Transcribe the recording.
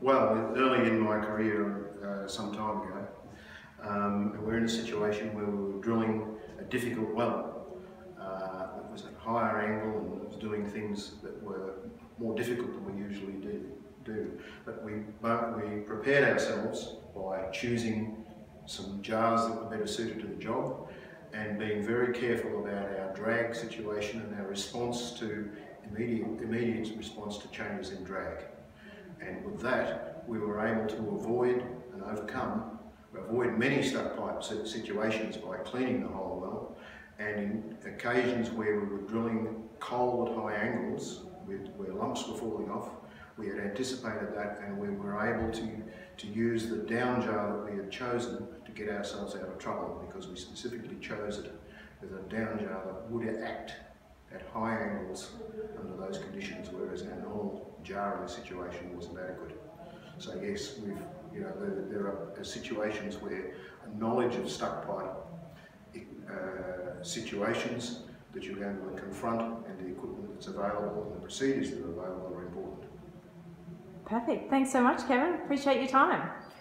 Well, early in my career, some time ago, we're in a situation where we were drilling a difficult well. It was at a higher angle and it was doing things that were more difficult than we usually do. But we prepared ourselves by choosing some jars that were better suited to the job and being very careful about our drag situation and our response to immediate response to changes in drag. And with that, we were able to avoid many stuck pipe situations by cleaning the whole well, and in occasions where we were drilling coal at high angles, where lumps were falling off, we had anticipated that and we were able to use the down jar that we had chosen to get ourselves out of trouble, because we specifically chose it with a down jar that would act at high angles under those conditions, whereas our normal jarring situation wasn't adequate. So yes, there are situations where a knowledge of stuck pipe situations that you're going to confront and the equipment that's available and the procedures that are available are important. Perfect. Thanks so much, Kevin. Appreciate your time.